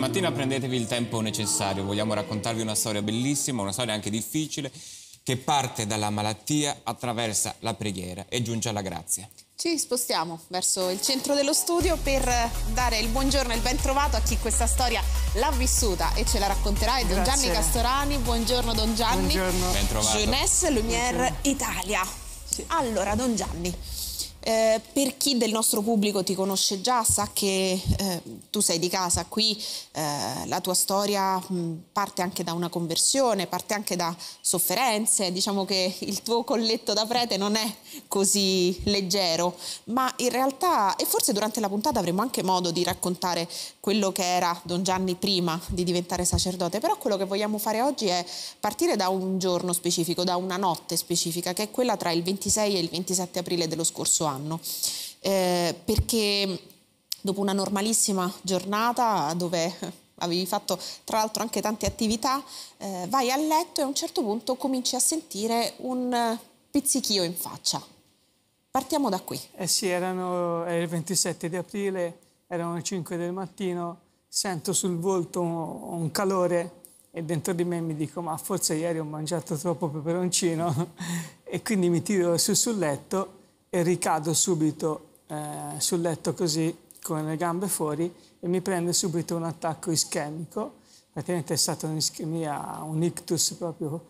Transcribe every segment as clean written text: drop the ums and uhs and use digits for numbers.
stamattina prendetevi il tempo necessario, vogliamo raccontarvi una storia bellissima, una storia anche difficile, che parte dalla malattia, attraversa la preghiera e giunge alla grazia. Ci spostiamo verso il centro dello studio per dare il buongiorno e il ben trovato a chi questa storia l'ha vissuta e ce la racconterà. È Don Gianni Castorani. Buongiorno Don Gianni. Buongiorno. Ben trovato. Jeunesse Lumière Italia. Sì. Allora Don Gianni, per chi del nostro pubblico ti conosce già sa che tu sei di casa qui, la tua storia parte anche da una conversione, parte anche da sofferenze, diciamo che il tuo colletto da prete non è così leggero, ma in realtà, e forse durante la puntata avremo anche modo di raccontare quello che era Don Gianni prima di diventare sacerdote, però quello che vogliamo fare oggi è partire da un giorno specifico, da una notte specifica, che è quella tra il 26 e il 27 aprile dello scorso anno, perché dopo una normalissima giornata dove avevi fatto tra l'altro anche tante attività, vai a letto e a un certo punto cominci a sentire un pizzichio in faccia. Partiamo da qui. Sì, era il 27 di aprile, erano le 5 del mattino, sento sul volto un calore e dentro di me mi dico ma forse ieri ho mangiato troppo peperoncino e quindi mi tiro sul letto e ricado subito sul letto così con le gambe fuori e mi prende subito un attacco ischemico, praticamente è stata un'ischemia, un ictus proprio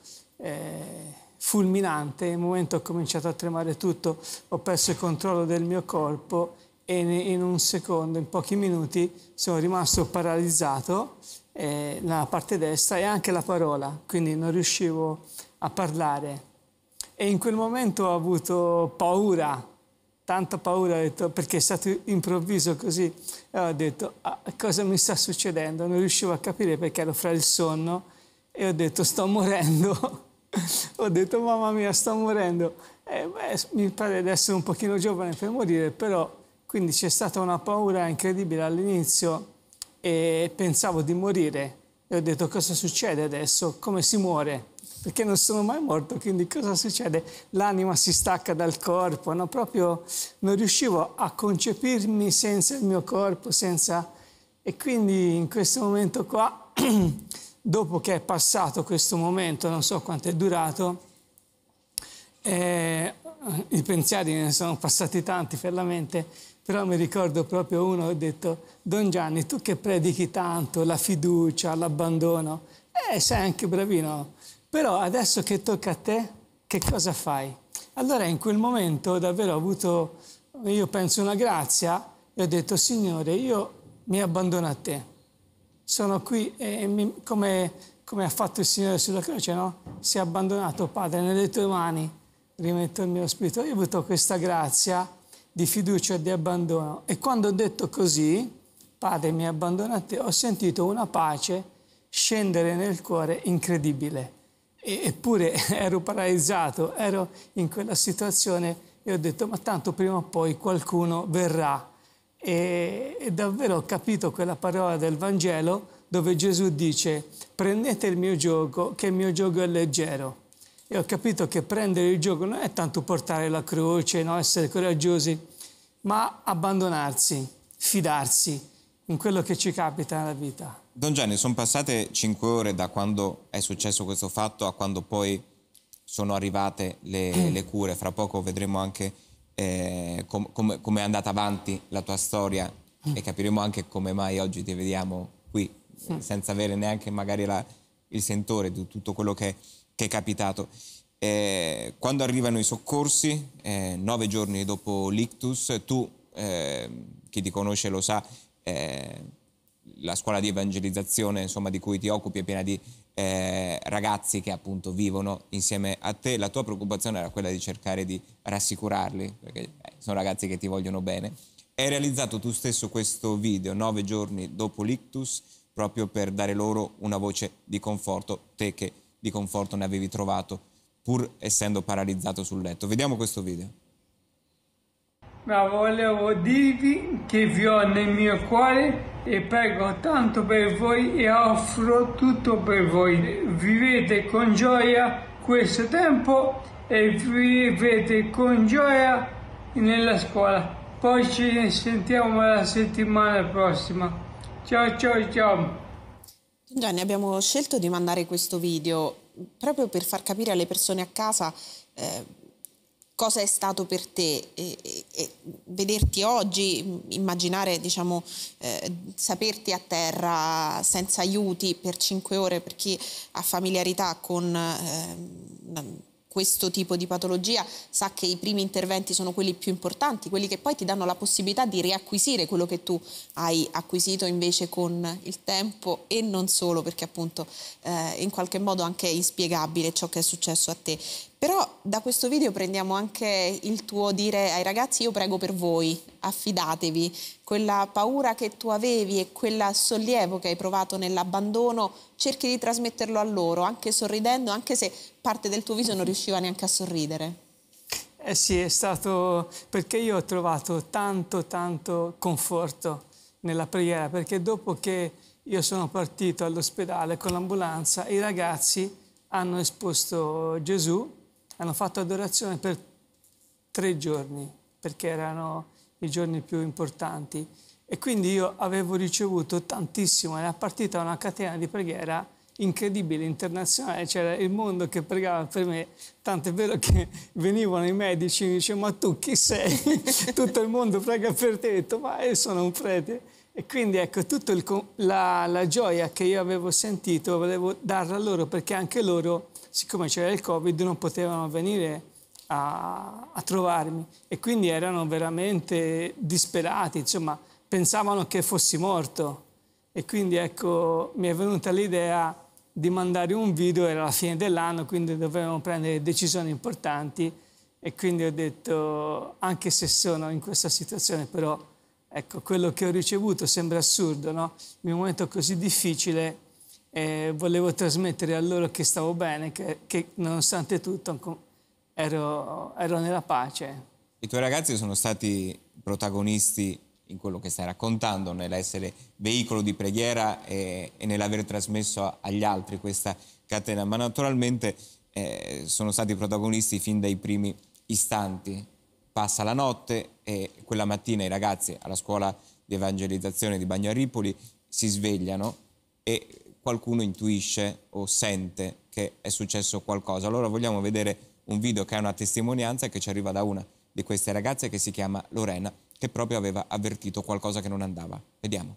fulminante. In un momento ho cominciato a tremare tutto, ho perso il controllo del mio corpo e in un secondo, in pochi minuti, sono rimasto paralizzato nella parte destra e anche la parola, quindi non riuscivo a parlare. E in quel momento ho avuto paura, tanta paura, ho detto, perché è stato improvviso così, e ho detto cosa mi sta succedendo? Non riuscivo a capire perché ero fra il sonno e ho detto sto morendo. Ho detto mamma mia sto morendo. Mi pare di essere un pochino giovane per morire, però quindi c'è stata una paura incredibile all'inizio e pensavo di morire e ho detto cosa succede adesso? Come si muore? Perché non sono mai morto, quindi cosa succede? L'anima si stacca dal corpo, no? Proprio non riuscivo a concepirmi senza il mio corpo, senza... E quindi in questo momento qua, dopo che è passato questo momento, non so quanto è durato, i pensieri ne sono passati tanti per la mente, però mi ricordo proprio uno, ho detto Don Gianni, tu che predichi tanto la fiducia, l'abbandono, sei anche bravino, però adesso che tocca a te, che cosa fai? Allora in quel momento davvero ho avuto, io penso, una grazia e ho detto Signore, io mi abbandono a te, sono qui e come ha fatto il Signore sulla croce, no? Si è abbandonato, Padre, nelle tue mani rimetto il mio spirito. Io ho avuto questa grazia di fiducia e di abbandono e quando ho detto così, Padre mi abbandono a te, ho sentito una pace scendere nel cuore incredibile. Eppure ero paralizzato, ero in quella situazione e ho detto ma tanto prima o poi qualcuno verrà. E davvero ho capito quella parola del Vangelo dove Gesù dice prendete il mio giogo, che il mio giogo è leggero. E ho capito che prendere il giogo non è tanto portare la croce, no? Essere coraggiosi, ma abbandonarsi, fidarsi in quello che ci capita nella vita. Don Gianni, sono passate 5 ore da quando è successo questo fatto a quando poi sono arrivate le cure. Fra poco vedremo anche come è andata avanti la tua storia e capiremo anche come mai oggi ti vediamo qui, senza avere neanche magari il sentore di tutto quello che è capitato. Quando arrivano i soccorsi, 9 giorni dopo l'ictus, tu, chi ti conosce lo sa, la scuola di evangelizzazione insomma, di cui ti occupi è piena di ragazzi che appunto vivono insieme a te. La tua preoccupazione era quella di cercare di rassicurarli, perché sono ragazzi che ti vogliono bene. Hai realizzato tu stesso questo video 9 giorni dopo l'ictus proprio per dare loro una voce di conforto, te che di conforto ne avevi trovato pur essendo paralizzato sul letto. Vediamo questo video. Ma volevo dirvi che vi ho nel mio cuore e prego tanto per voi e offro tutto per voi. Vivete con gioia questo tempo e vivete con gioia nella scuola. Poi ci sentiamo la settimana prossima. Ciao ciao ciao. Gianni, abbiamo scelto di mandare questo video proprio per far capire alle persone a casa cosa è stato per te e vederti oggi, immaginare, diciamo, saperti a terra senza aiuti per 5 ore, per chi ha familiarità con questo tipo di patologia sa che i primi interventi sono quelli più importanti, quelli che poi ti danno la possibilità di riacquisire quello che tu hai acquisito invece con il tempo, e non solo, perché appunto in qualche modo anche è inspiegabile ciò che è successo a te. Però da questo video prendiamo anche il tuo dire ai ragazzi: io prego per voi, affidatevi. Quella paura che tu avevi e quel sollievo che hai provato nell'abbandono, cerchi di trasmetterlo a loro, anche sorridendo, anche se parte del tuo viso non riusciva neanche a sorridere. Eh sì, è stato perché io ho trovato tanto conforto nella preghiera, perché dopo che io sono partito all'ospedale con l'ambulanza, i ragazzi hanno esposto Gesù, hanno fatto adorazione per 3 giorni, perché erano i giorni più importanti. E quindi io avevo ricevuto tantissimo, era partita una catena di preghiera incredibile, internazionale, c'era il mondo che pregava per me, tanto è vero che venivano i medici e mi dicevano: ma tu chi sei? Tutto il mondo prega per te. Ho detto: ma io sono un prete. E quindi ecco, tutta la gioia che io avevo sentito volevo darla a loro, perché anche loro, siccome c'era il Covid, non potevano venire a trovarmi, e quindi erano veramente disperati, insomma, pensavano che fossi morto. E quindi ecco, mi è venuta l'idea di mandare un video, era la fine dell'anno, quindi dovevamo prendere decisioni importanti, e quindi ho detto: anche se sono in questa situazione, però ecco, quello che ho ricevuto sembra assurdo, no? In un momento così difficile volevo trasmettere a loro che stavo bene, che nonostante tutto ero nella pace. I tuoi ragazzi sono stati protagonisti in quello che stai raccontando, nell'essere veicolo di preghiera e nell'aver trasmesso agli altri questa catena, ma naturalmente sono stati protagonisti fin dai primi istanti. Passa la notte e quella mattina i ragazzi alla scuola di evangelizzazione di Bagnaripoli si svegliano e qualcuno intuisce o sente che è successo qualcosa. Allora vogliamo vedere un video che è una testimonianza che ci arriva da una di queste ragazze, che si chiama Lorena, che proprio aveva avvertito qualcosa che non andava. Vediamo.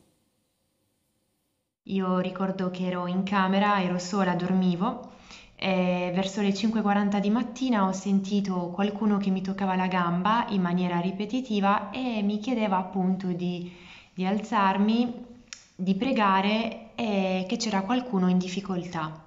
Io ricordo che ero in camera, ero sola, dormivo, e verso le 5:40 di mattina ho sentito qualcuno che mi toccava la gamba in maniera ripetitiva e mi chiedeva appunto di alzarmi, di pregare e che c'era qualcuno in difficoltà.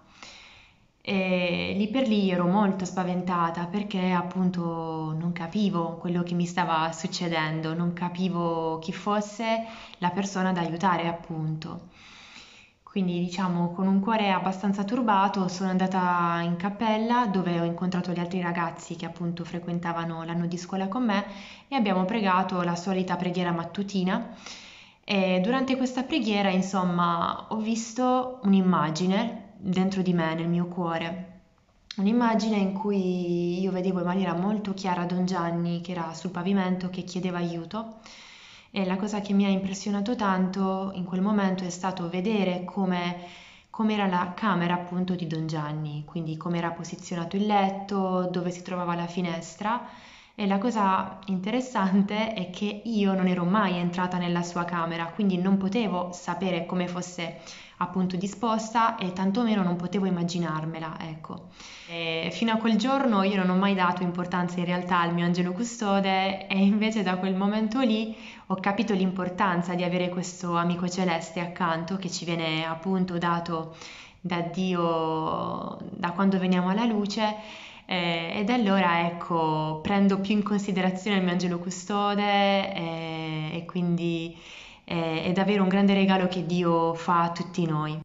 E lì per lì ero molto spaventata, perché appunto non capivo quello che mi stava succedendo, non capivo chi fosse la persona da aiutare appunto. Quindi diciamo, con un cuore abbastanza turbato, sono andata in cappella, dove ho incontrato gli altri ragazzi che appunto frequentavano l'anno di scuola con me, e abbiamo pregato la solita preghiera mattutina. E durante questa preghiera, insomma, ho visto un'immagine dentro di me, nel mio cuore, un'immagine in cui io vedevo in maniera molto chiara Don Gianni che era sul pavimento, che chiedeva aiuto. E la cosa che mi ha impressionato tanto in quel momento è stato vedere come era la camera appunto di Don Gianni, quindi come era posizionato il letto, dove si trovava la finestra. E la cosa interessante è che io non ero mai entrata nella sua camera, quindi non potevo sapere come fosse appunto disposta, e tantomeno non potevo immaginarmela, ecco. E fino a quel giorno io non ho mai dato importanza in realtà al mio angelo custode, e invece da quel momento lì ho capito l'importanza di avere questo amico celeste accanto, che ci viene appunto dato da Dio da quando veniamo alla luce. E da allora ecco, prendo più in considerazione il mio angelo custode, e quindi è davvero un grande regalo che Dio fa a tutti noi.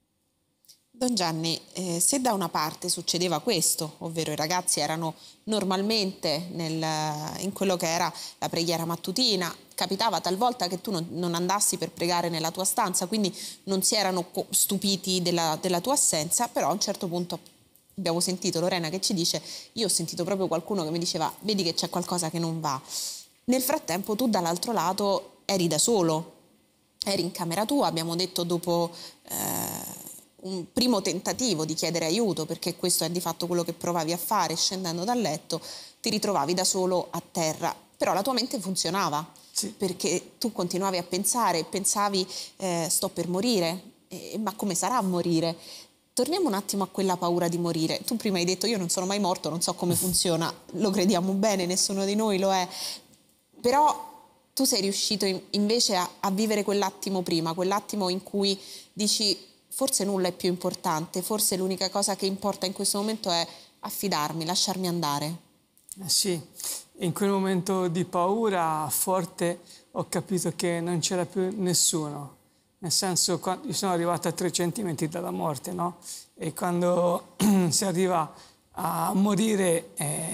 Don Gianni, se da una parte succedeva questo, ovvero i ragazzi erano normalmente in quello che era la preghiera mattutina, capitava talvolta che tu non andassi per pregare nella tua stanza, quindi non si erano stupiti della tua assenza, però a un certo punto abbiamo sentito Lorena che ci dice: io ho sentito proprio qualcuno che mi diceva: vedi che c'è qualcosa che non va. Nel frattempo tu dall'altro lato eri da solo, eri in camera tua, abbiamo detto dopo un primo tentativo di chiedere aiuto, perché questo è di fatto quello che provavi a fare scendendo dal letto, ti ritrovavi da solo a terra, però la tua mente funzionava, sì, perché tu continuavi a pensare, pensavi sto per morire, ma come sarà a morire? Torniamo un attimo a quella paura di morire. Tu prima hai detto io non sono mai morto, non so come funziona, lo crediamo bene, nessuno di noi lo è, però tu sei riuscito invece a vivere quell'attimo prima, quell'attimo in cui dici forse nulla è più importante, forse l'unica cosa che importa in questo momento è affidarmi, lasciarmi andare. Sì, in quel momento di paura forte ho capito che non c'era più nessuno. Nel senso, io sono arrivato a 3 centimetri dalla morte, no? E quando si arriva a morire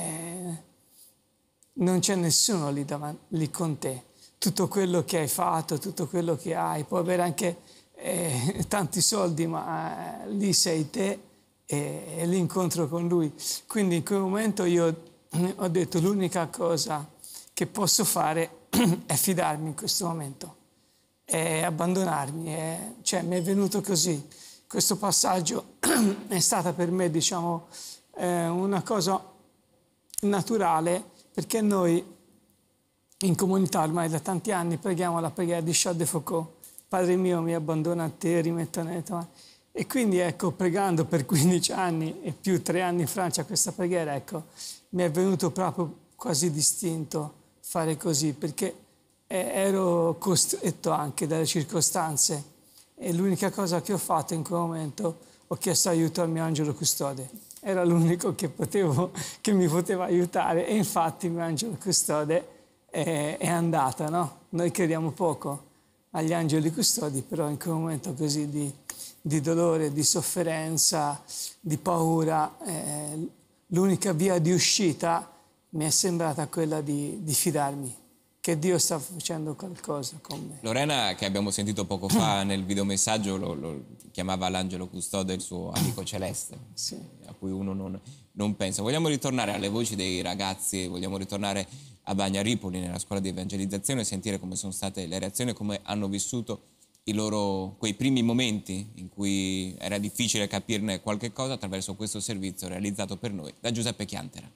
non c'è nessuno lì con te. Tutto quello che hai fatto, tutto quello che hai, puoi avere anche tanti soldi, ma lì sei te e l'incontro con lui. Quindi in quel momento io ho detto l'unica cosa che posso fare è fidarmi in questo momento. E abbandonarmi, cioè mi è venuto così. Questo passaggio è stata per me, diciamo, una cosa naturale, perché noi in comunità ormai da tanti anni preghiamo la preghiera di Charles de Foucauld, Padre mio mi abbandona a te, rimetto nelle tue mani. E quindi ecco, pregando per 15 anni e più 3 anni in Francia questa preghiera, ecco, mi è venuto proprio quasi distinto fare così, perché ero costretto anche dalle circostanze e l'unica cosa che ho fatto in quel momento, ho chiesto aiuto al mio angelo custode. Era l'unico che mi poteva aiutare e infatti il mio angelo custode è andata, no? Noi crediamo poco agli angeli custodi, però in quel momento così di dolore, di sofferenza, di paura, l'unica via di uscita mi è sembrata quella di fidarmi, che Dio sta facendo qualcosa con me. Lorena, che abbiamo sentito poco fa nel videomessaggio, lo chiamava l'angelo custode il suo amico celeste, sì, a cui uno non pensa. Vogliamo ritornare alle voci dei ragazzi, vogliamo ritornare a Bagnaripoli, nella scuola di evangelizzazione, e sentire come sono state le reazioni, come hanno vissuto quei primi momenti in cui era difficile capirne qualche cosa attraverso questo servizio realizzato per noi da Giuseppe Chiantera.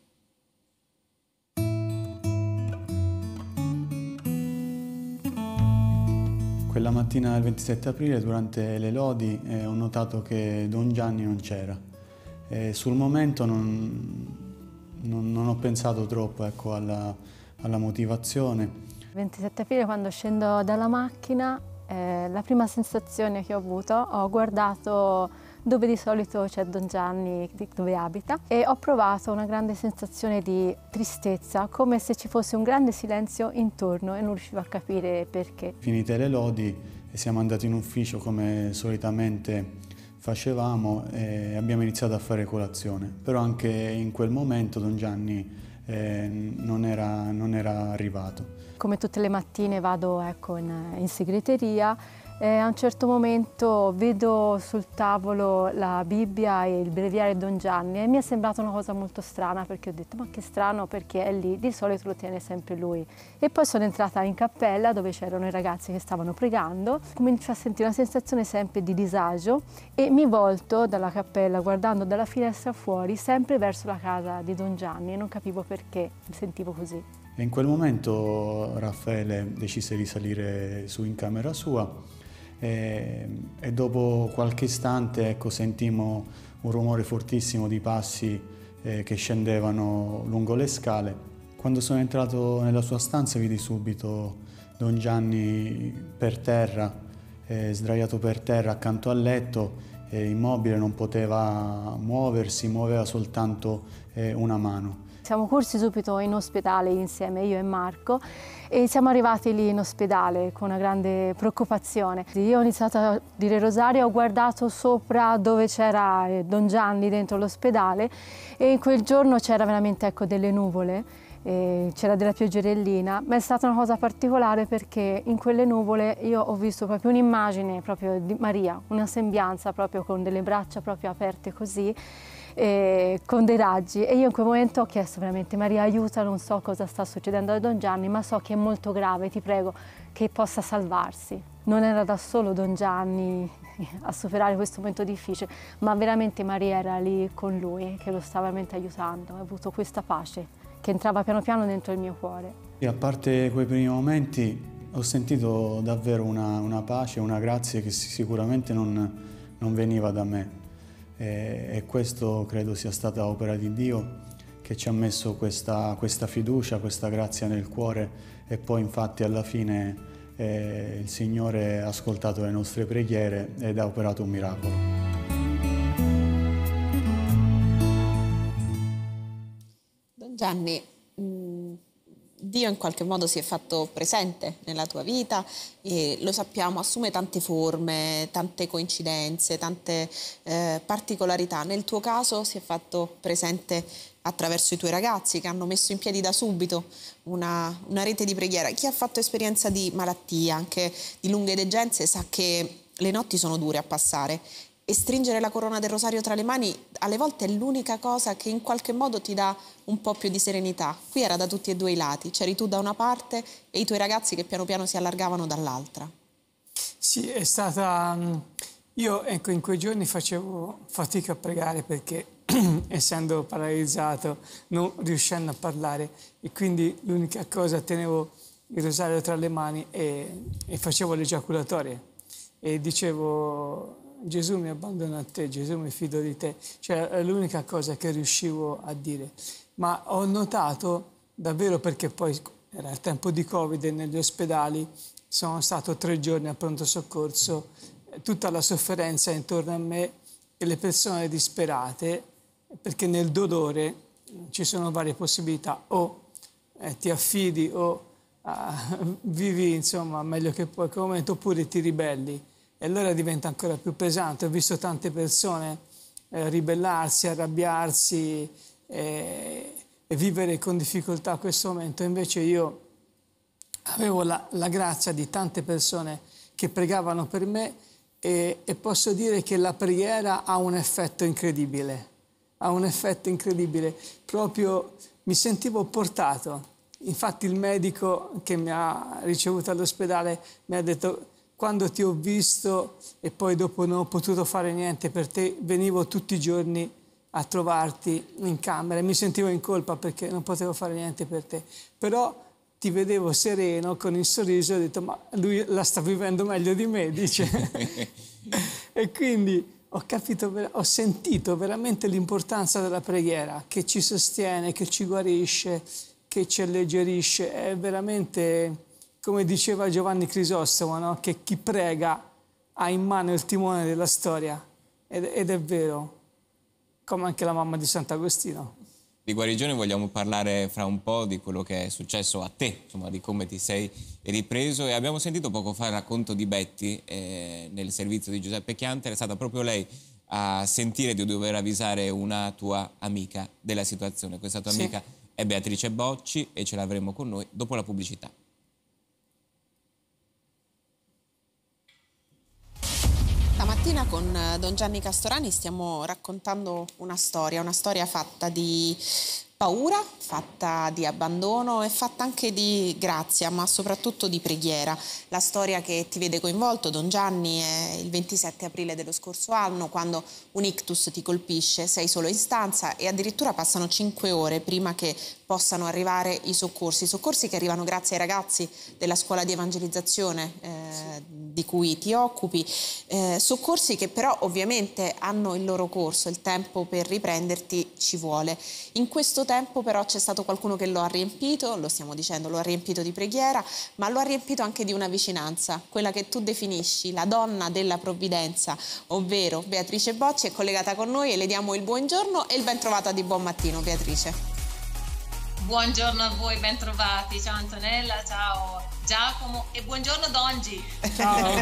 Quella mattina del 27 aprile, durante le lodi, ho notato che Don Gianni non c'era. Sul momento non ho pensato troppo, ecco, alla motivazione. Il 27 aprile, quando scendo dalla macchina, la prima sensazione che ho avuto, ho guardato dove di solito c'è Don Gianni, dove abita, e ho provato una grande sensazione di tristezza, come se ci fosse un grande silenzio intorno e non riuscivo a capire perché. Finite le lodi siamo andati in ufficio come solitamente facevamo e abbiamo iniziato a fare colazione, però anche in quel momento Don Gianni non era arrivato. Come tutte le mattine vado, ecco, in segreteria. A un certo momento vedo sul tavolo la Bibbia e il breviario di Don Gianni e mi è sembrata una cosa molto strana, perché ho detto ma che strano, perché è lì, di solito lo tiene sempre lui. E poi sono entrata in cappella dove c'erano i ragazzi che stavano pregando, comincio a sentire una sensazione sempre di disagio e mi volto dalla cappella guardando dalla finestra fuori sempre verso la casa di Don Gianni e non capivo perché mi sentivo così. E in quel momento Raffaele decise di salire su in camera sua e dopo qualche istante, ecco, sentimmo un rumore fortissimo di passi che scendevano lungo le scale. Quando sono entrato nella sua stanza vidi subito Don Gianni per terra, sdraiato per terra accanto al letto, immobile, non poteva muoversi, muoveva soltanto una mano. Siamo corsi subito in ospedale insieme, io e Marco, e siamo arrivati lì in ospedale con una grande preoccupazione. Io ho iniziato a dire rosario, ho guardato sopra dove c'era Don Gianni dentro l'ospedale e in quel giorno c'era veramente, ecco, delle nuvole, c'era della pioggerellina, ma è stata una cosa particolare perché in quelle nuvole io ho visto proprio un'immagine proprio di Maria, una sembianza proprio con delle braccia proprio aperte così. con dei raggi, e io in quel momento ho chiesto veramente: Maria, aiuta, non so cosa sta succedendo a Don Gianni, ma so che è molto grave, ti prego che possa salvarsi. Non era da solo Don Gianni a superare questo momento difficile, ma veramente Maria era lì con lui, che lo stava veramente aiutando. Ho avuto questa pace che entrava piano piano dentro il mio cuore. E a parte quei primi momenti ho sentito davvero una pace, una grazia che sicuramente non veniva da me, e questo credo sia stata opera di Dio, che ci ha messo questa fiducia, questa grazia nel cuore, e poi infatti alla fine il Signore ha ascoltato le nostre preghiere ed ha operato un miracolo. Don Gianni, Dio in qualche modo si è fatto presente nella tua vita e lo sappiamo, assume tante forme, tante coincidenze, tante particolarità. Nel tuo caso si è fatto presente attraverso i tuoi ragazzi che hanno messo in piedi da subito una rete di preghiera. Chi ha fatto esperienza di malattia, anche di lunghe degenze, sa che le notti sono dure a passare e stringere la corona del rosario tra le mani alle volte è l'unica cosa che in qualche modo ti dà un po' più di serenità. Qui era da tutti e due i lati, c'eri tu da una parte e i tuoi ragazzi che piano piano si allargavano dall'altra. Sì, è stata... Io ecco, in quei giorni facevo fatica a pregare perché essendo paralizzato, non riuscendo a parlare, e quindi l'unica cosa, tenevo il rosario tra le mani e facevo le giaculatorie e dicevo: Gesù, mi abbandono a te, Gesù, mi fido di te. Cioè è l'unica cosa che riuscivo a dire. Ma ho notato davvero, perché poi era il tempo di Covid e negli ospedali, sono stato 3 giorni al pronto soccorso, tutta la sofferenza intorno a me e le persone disperate, perché nel dolore ci sono varie possibilità: o ti affidi o vivi insomma meglio che puoi quel momento, oppure ti ribelli, e allora diventa ancora più pesante. Ho visto tante persone ribellarsi, arrabbiarsi e vivere con difficoltà questo momento. Invece io avevo la grazia di tante persone che pregavano per me, e posso dire che la preghiera ha un effetto incredibile. Ha un effetto incredibile, proprio mi sentivo portato. Infatti il medico che mi ha ricevuto all'ospedale mi ha detto: quando ti ho visto e poi dopo non ho potuto fare niente per te, venivo tutti i giorni a trovarti in camera e mi sentivo in colpa perché non potevo fare niente per te. Però ti vedevo sereno, con il sorriso, e ho detto: ma lui la sta vivendo meglio di me, dice. E quindi ho sentito veramente l'importanza della preghiera, che ci sostiene, che ci guarisce, che ci alleggerisce. È veramente, come diceva Giovanni Crisostomo, no? Che chi prega ha in mano il timone della storia. Ed è vero, come anche la mamma di Sant'Agostino. Di guarigione vogliamo parlare fra un po', di quello che è successo a te, insomma, di come ti sei ripreso, e abbiamo sentito poco fa il racconto di Betty nel servizio di Giuseppe Chianter. È stata proprio lei a sentire di dover avvisare una tua amica della situazione. Questa tua amica è Beatrice Bocci e ce l'avremo con noi dopo la pubblicità. Stamattina con Don Gianni Castorani stiamo raccontando una storia fatta di paura, fatta di abbandono e fatta anche di grazia, ma soprattutto di preghiera. La storia che ti vede coinvolto, Don Gianni, è il 27 aprile dello scorso anno, quando un ictus ti colpisce, sei solo in stanza e addirittura passano 5 ore prima che possano arrivare i soccorsi che arrivano grazie ai ragazzi della scuola di evangelizzazione di cui ti occupi, soccorsi che però ovviamente hanno il loro corso, il tempo per riprenderti ci vuole. In questo tempo però c'è stato qualcuno che lo ha riempito, lo stiamo dicendo, lo ha riempito di preghiera, ma lo ha riempito anche di una vicinanza, quella che tu definisci la donna della provvidenza, ovvero Beatrice Bocci. È collegata con noi e le diamo il buongiorno e il ben trovata di buon mattino, Beatrice. Buongiorno a voi, ben trovati. Ciao Antonella, ciao Giacomo e buongiorno Dongi. Ciao.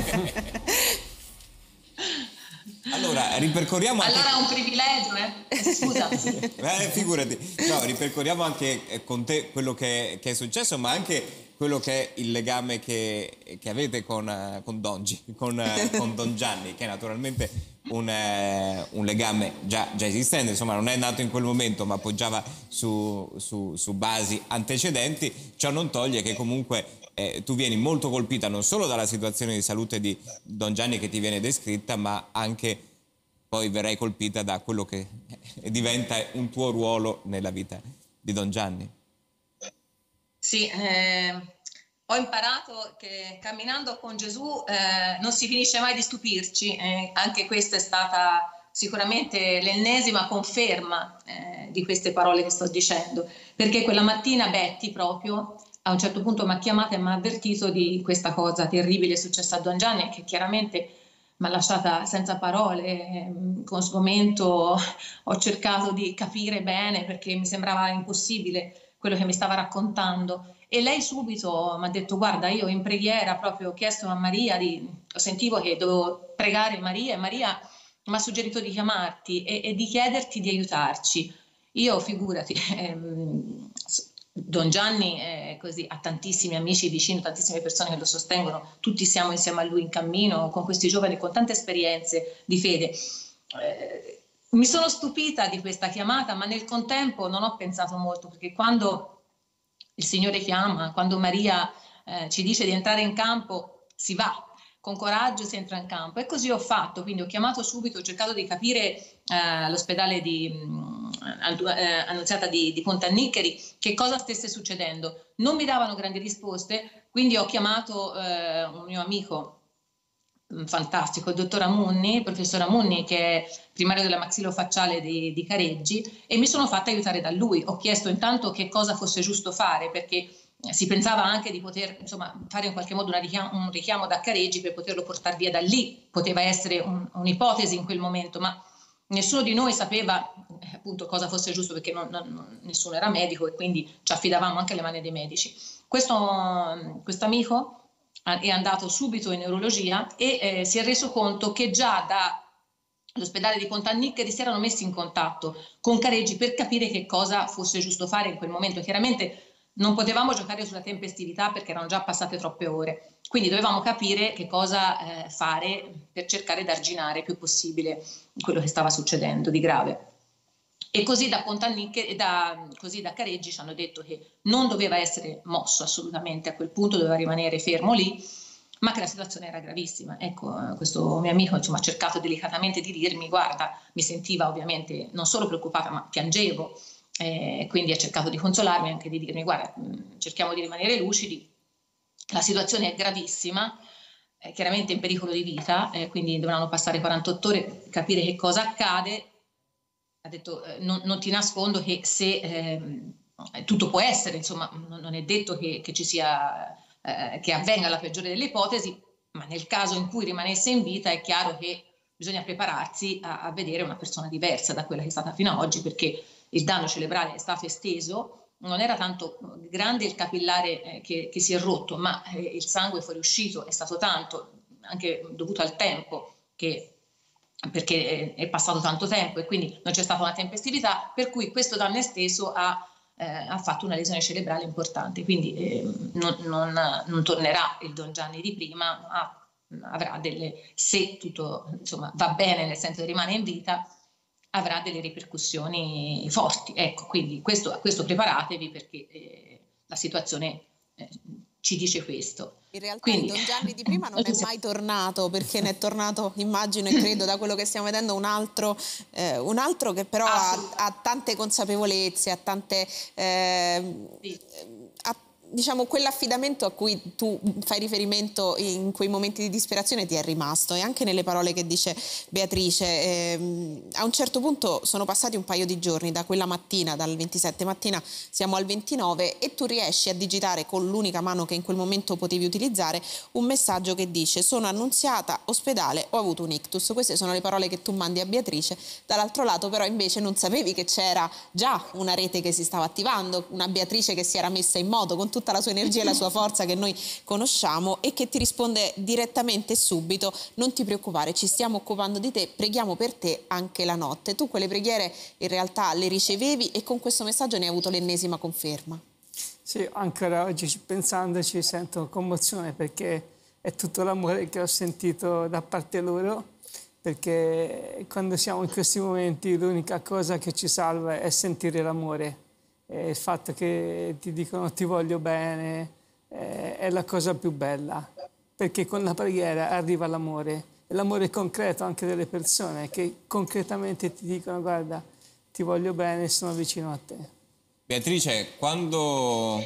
Allora, ripercorriamo anche... Allora è un privilegio, Scusa. Figurati. No, ripercorriamo anche con te quello che è successo, ma anche quello che è il legame che avete con Dongi, con Don Gianni, che è naturalmente un legame già esistente, insomma non è nato in quel momento ma poggiava su basi antecedenti. Ciò non toglie che comunque tu vieni molto colpita non solo dalla situazione di salute di Don Gianni che ti viene descritta, ma anche poi verrai colpita da quello che diventa un tuo ruolo nella vita di Don Gianni. Sì, ho imparato che camminando con Gesù non si finisce mai di stupirci, anche questa è stata sicuramente l'ennesima conferma di queste parole che sto dicendo, perché quella mattina Betty proprio a un certo punto mi ha chiamata e mi ha avvertito di questa cosa terribile successa a Don Gianni, che chiaramente mi ha lasciata senza parole. Con sgomento ho cercato di capire bene perché mi sembrava impossibile quello che mi stava raccontando, e lei subito mi ha detto: guarda, io in preghiera proprio ho chiesto a Maria, sentivo che dovevo pregare Maria e Maria mi ha suggerito di chiamarti e di chiederti di aiutarci. Io, figurati, Don Gianni così, ha tantissimi amici vicino, tantissime persone che lo sostengono, tutti siamo insieme a lui in cammino con questi giovani con tante esperienze di fede. Mi sono stupita di questa chiamata, ma nel contempo non ho pensato molto, perché quando il Signore chiama, quando Maria ci dice di entrare in campo, si va, con coraggio si entra in campo, e così ho fatto. Quindi ho chiamato subito, ho cercato di capire all'ospedale Annunziata di Pontanniccheri che cosa stesse succedendo. Non mi davano grandi risposte, quindi ho chiamato un mio amico fantastico, il dottor Amunni, il professor Amunni, che è primario della maxillofacciale di Careggi, e mi sono fatta aiutare da lui. Ho chiesto intanto che cosa fosse giusto fare, perché si pensava anche di poter, insomma, fare in qualche modo un richiamo da Careggi per poterlo portare via da lì. Poteva essere un'ipotesi in quel momento, ma nessuno di noi sapeva appunto cosa fosse giusto, perché nessuno era medico, e quindi ci affidavamo anche alle mani dei medici. Questo amico è andato subito in neurologia e si è reso conto che già dall'ospedale di Pontanniccheri si erano messi in contatto con Careggi per capire che cosa fosse giusto fare in quel momento. Chiaramente non potevamo giocare sulla tempestività perché erano già passate troppe ore, quindi dovevamo capire che cosa fare per cercare di arginare il più possibile quello che stava succedendo di grave. E così da Pontanniccheri, così da Careggi ci hanno detto che non doveva essere mosso assolutamente, a quel punto doveva rimanere fermo lì, ma che la situazione era gravissima. Ecco, questo mio amico insomma ha cercato delicatamente di dirmi: guarda, mi sentiva ovviamente non solo preoccupata ma piangevo, quindi ha cercato di consolarmi, anche di dirmi: guarda, cerchiamo di rimanere lucidi, la situazione è gravissima, chiaramente in pericolo di vita, quindi dovranno passare 48 ore per capire che cosa accade. Ha detto: non ti nascondo che se tutto può essere, insomma, non è detto che ci sia, che avvenga la peggiore delle ipotesi, ma nel caso in cui rimanesse in vita è chiaro che bisogna prepararsi a vedere una persona diversa da quella che è stata fino ad oggi, perché il danno cerebrale è stato esteso, non era tanto grande il capillare che si è rotto, ma il sangue fuoriuscito è stato tanto, anche dovuto al tempo, perché è passato tanto tempo e quindi non c'è stata una tempestività, per cui questo danno esteso ha fatto una lesione cerebrale importante, quindi non tornerà il Don Gianni di prima, ma avrà se tutto insomma va bene, nel senso che rimane in vita, avrà delle ripercussioni forti. Ecco, quindi a questo preparatevi, perché la situazione ci dice questo. In realtà quindi, il Don Gianni di prima non è mai tornato, perché ne è tornato, immagino e credo da quello che stiamo vedendo, un altro che però ha tante consapevolezze, ha tante diciamo quell'affidamento a cui tu fai riferimento in quei momenti di disperazione ti è rimasto, e anche nelle parole che dice Beatrice. A un certo punto sono passati un paio di giorni da quella mattina, dal 27 mattina siamo al 29, e tu riesci a digitare con l'unica mano che in quel momento potevi utilizzare un messaggio che dice: sono Annunziata, ospedale, ho avuto un ictus. Queste sono le parole che tu mandi a Beatrice. Dall'altro lato però invece non sapevi che c'era già una rete che si stava attivando, una Beatrice che si era messa in moto con tutta la sua energia e la sua forza che noi conosciamo, e che ti risponde direttamente e subito: non ti preoccupare, ci stiamo occupando di te, preghiamo per te anche la notte. Tu quelle preghiere in realtà le ricevevi e con questo messaggio ne hai avuto l'ennesima conferma. Sì, ancora oggi pensandoci sento commozione perché è tutto l'amore che ho sentito da parte loro, perché quando siamo in questi momenti l'unica cosa che ci salva è sentire l'amore. E il fatto che ti dicono ti voglio bene è la cosa più bella, perché con la preghiera arriva l'amore, e l'amore concreto anche delle persone che concretamente ti dicono guarda, ti voglio bene, sono vicino a te. Beatrice, quando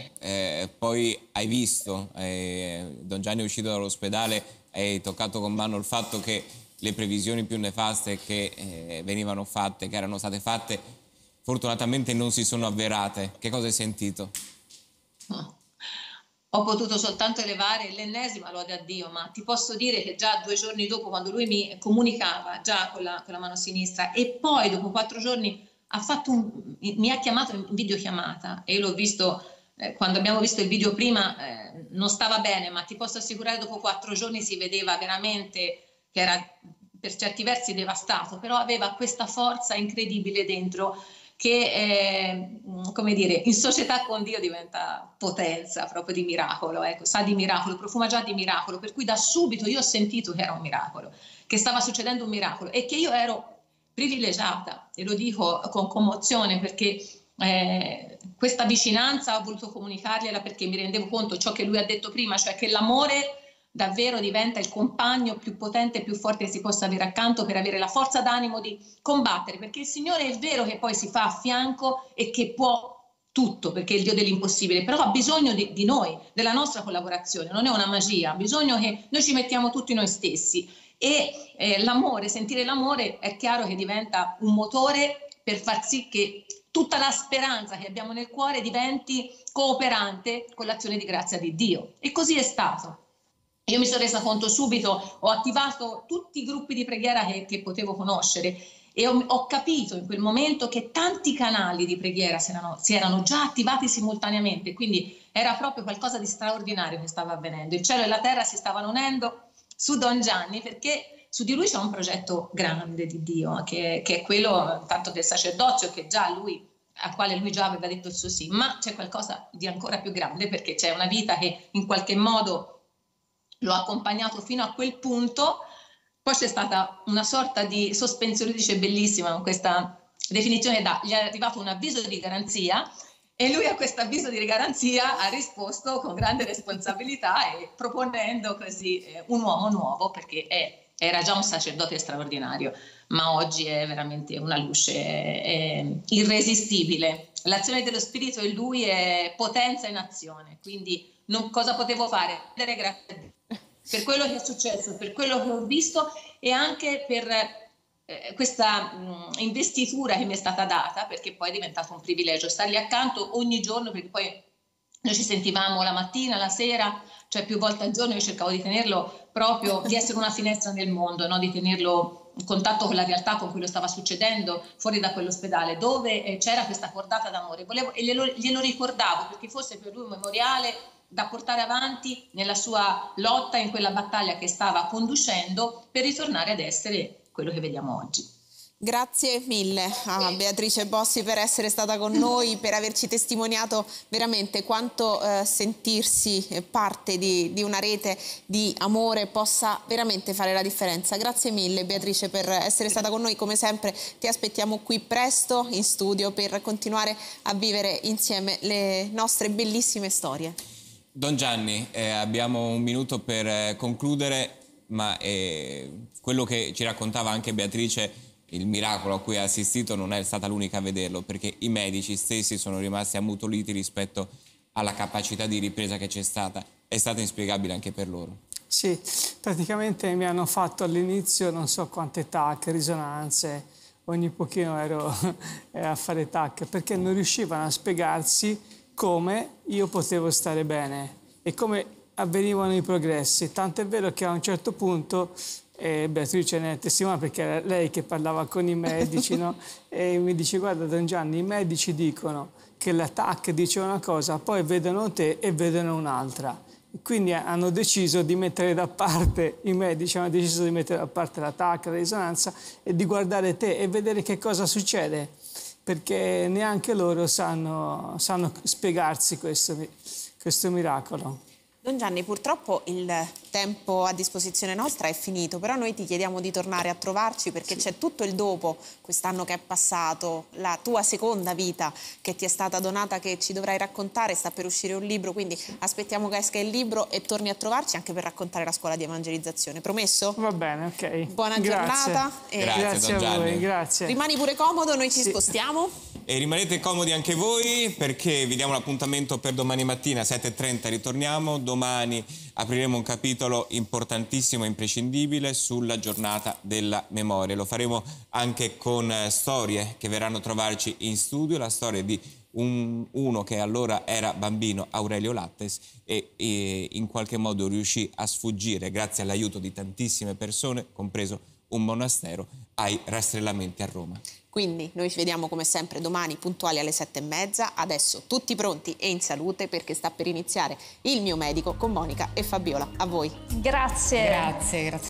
poi hai visto Don Gianni uscito dall'ospedale, hai toccato con mano il fatto che le previsioni più nefaste che venivano fatte, che erano state fatte, fortunatamente non si sono avverate. Che cosa hai sentito? No. Ho potuto soltanto elevare l'ennesima lode a Dio, ma ti posso dire che già 2 giorni dopo, quando lui mi comunicava già con la mano sinistra, e poi dopo 4 giorni mi ha chiamato in videochiamata, e io l'ho visto, quando abbiamo visto il video prima non stava bene, ma ti posso assicurare dopo 4 giorni si vedeva veramente che era per certi versi devastato, però aveva questa forza incredibile dentro che, come dire, in società con Dio diventa potenza proprio di miracolo, ecco, sa di miracolo, profuma già di miracolo, per cui da subito io ho sentito che era un miracolo, che stava succedendo un miracolo e che io ero privilegiata, e lo dico con commozione perché questa vicinanza ho voluto comunicargliela perché mi rendevo conto ciò che lui ha detto prima, cioè che l'amore davvero diventa il compagno più potente e più forte che si possa avere accanto per avere la forza d'animo di combattere, perché il Signore è vero che poi si fa a fianco e che può tutto, perché è il Dio dell'impossibile, però ha bisogno di noi, della nostra collaborazione, non è una magia, ha bisogno che noi ci mettiamo tutti noi stessi, e l'amore, sentire l'amore è chiaro che diventa un motore per far sì che tutta la speranza che abbiamo nel cuore diventi cooperante con l'azione di grazia di Dio, e così è stato. Io mi sono resa conto subito, ho attivato tutti i gruppi di preghiera che potevo conoscere, e ho capito in quel momento che tanti canali di preghiera si erano già attivati simultaneamente, quindi era proprio qualcosa di straordinario che stava avvenendo. Il cielo e la terra si stavano unendo su Don Gianni, perché su di lui c'è un progetto grande di Dio, che è quello tanto del sacerdozio, che già lui, al quale lui già aveva detto il suo sì, ma c'è qualcosa di ancora più grande, perché c'è una vita che in qualche modo lo ha accompagnato fino a quel punto. Poi c'è stata una sorta di sospensione, dice bellissima questa definizione, gli è arrivato un avviso di garanzia, e lui a questo avviso di garanzia ha risposto con grande responsabilità e proponendo così un uomo nuovo, perché era già un sacerdote straordinario, ma oggi è veramente una luce irresistibile. L'azione dello Spirito in lui è potenza in azione, quindi cosa potevo fare? Grazie a Dio per quello che è successo, per quello che ho visto, e anche per questa investitura che mi è stata data, perché poi è diventato un privilegio stargli accanto ogni giorno, perché poi noi ci sentivamo la mattina, la sera, cioè più volte al giorno. Io cercavo di tenerlo proprio, di essere una finestra nel mondo, no? Di tenerlo in contatto con la realtà, con quello che stava succedendo fuori da quell'ospedale, dove c'era questa cordata d'amore. E glielo ricordavo, perché fosse per lui un memoriale da portare avanti nella sua lotta, in quella battaglia che stava conducendo, per ritornare ad essere quello che vediamo oggi. Grazie mille a Beatrice Bossi per essere stata con noi, per averci testimoniato veramente quanto sentirsi parte di una rete di amore possa veramente fare la differenza. Grazie mille Beatrice per essere stata con noi, come sempre ti aspettiamo qui presto in studio per continuare a vivere insieme le nostre bellissime storie. Don Gianni, abbiamo un minuto per concludere, ma quello che ci raccontava anche Beatrice, il miracolo a cui ha assistito, non è stata l'unica a vederlo, perché i medici stessi sono rimasti ammutoliti rispetto alla capacità di ripresa che c'è stata. È stata inspiegabile anche per loro. Sì, praticamente mi hanno fatto all'inizio non so quante TAC, risonanze, ogni pochino ero a fare TAC, perché non riuscivano a spiegarsi come io potevo stare bene e come avvenivano i progressi. Tanto è vero che a un certo punto Beatrice ne è testimone, perché era lei che parlava con i medici, no? E mi dice: guarda Don Gianni, i medici dicono che la TAC dice una cosa, poi vedono te e vedono un'altra. Quindi hanno deciso di mettere da parte, i medici hanno deciso di mettere da parte la TAC, la risonanza, e di guardare te e vedere che cosa succede. perché neanche loro sanno spiegarsi questo miracolo. Don Gianni, purtroppo il tempo a disposizione nostra è finito, però noi ti chiediamo di tornare a trovarci perché c'è tutto il dopo, quest'anno che è passato, la tua seconda vita che ti è stata donata, che ci dovrai raccontare, sta per uscire un libro, quindi aspettiamo che esca il libro e torni a trovarci anche per raccontare la scuola di evangelizzazione. Promesso? Va bene, ok. Buona Grazie. giornata. Grazie, Grazie a voi, Gianni. grazie. Rimani pure comodo, noi ci spostiamo. E rimanete comodi anche voi perché vi diamo l'appuntamento per domani mattina 7:30, ritorniamo. Domani apriremo un capitolo importantissimo e imprescindibile sulla giornata della memoria. Lo faremo anche con storie che verranno a trovarci in studio, la storia di uno che allora era bambino, Aurelio Lattes, e in qualche modo riuscì a sfuggire, grazie all'aiuto di tantissime persone, compreso un monastero, ai rastrellamenti a Roma. Quindi noi ci vediamo come sempre domani puntuali alle 7:30. Adesso tutti pronti e in salute perché sta per iniziare Il mio medico con Monica e Fabiola. A voi. Grazie. Grazie.